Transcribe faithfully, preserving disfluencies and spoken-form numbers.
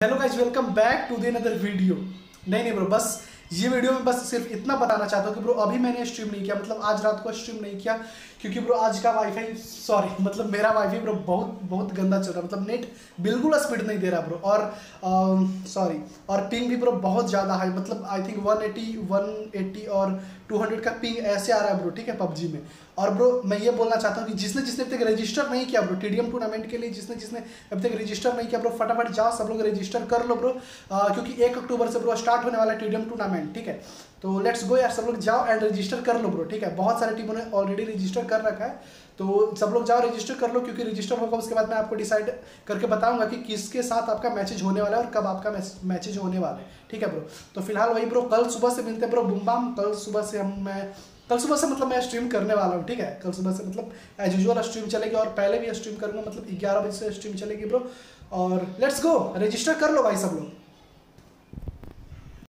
Hello guys, welcome back to the another video. नहीं नहीं bro, बस ये वीडियो में बस सिर्फ इतना बताना चाहता हूँ कि ब्रो अभी मैंने स्ट्रीम नहीं किया, मतलब आज रात को स्ट्रीम नहीं किया क्योंकि ब्रो आज का वाईफाई सॉरी मतलब मेरा वाईफाई ब्रो बहुत बहुत गंदा चल रहा है, मतलब नेट बिल्कुल स्पीड नहीं दे रहा ब्रो। और सॉरी और पिंग भी ब्रो बहुत ज़्यादा है, मतलब I think one eighty one eighty और टू हंड्रेड का पिंग ऐसे आ रहा है ब्रो, ठीक है पबजी में। और ब्रो मैं ये बोलना चाहता हूँ कि जिसने जिसने अभी तक रजिस्टर नहीं किया ब्रो टीडीएम टूर्नामेंट के लिए, जिसने जिसने अभी तक रजिस्टर नहीं किया ब्रो फटाफट जाओ सब लोग रजिस्टर कर लो ब्रो, क्योंकि एक अक्टूबर से ब्रो स्टार्ट होने वाला है टीडीएम टूर्नामेंट, ठीक है। तो लेट्स गो यार, सब लोग जाओ एंड रजिस्टर कर लो ब्रो, ठीक है। बहुत सारे टीमों ने ऑलरेडी रजिस्टर कर रखा है, तो सब लोग जाओ रजिस्टर कर लो, क्योंकि रजिस्टर होगा उसके बाद मैं आपको डिसाइड करके बताऊंगा कि किसके साथ आपका मैचेज होने वाला है और कब आपका मैचेज होने वाला है, ठीक है ब्रो। तो फिलहाल वही ब्रो, कल सुबह से मिलते हैं ब्रो, बुम बाम। कल सुबह से हम मैं कल सुबह से मतलब मैं स्ट्रीम करने वाला हूँ, ठीक है। कल सुबह से मतलब एज यूजुअल स्ट्रीम चलेगी और पहले भी स्ट्रीम करूँगा, मतलब ग्यारह बजे से स्ट्रीम चलेगी ब्रो। और लेट्स गो, रजिस्टर कर लो भाई सब लोग।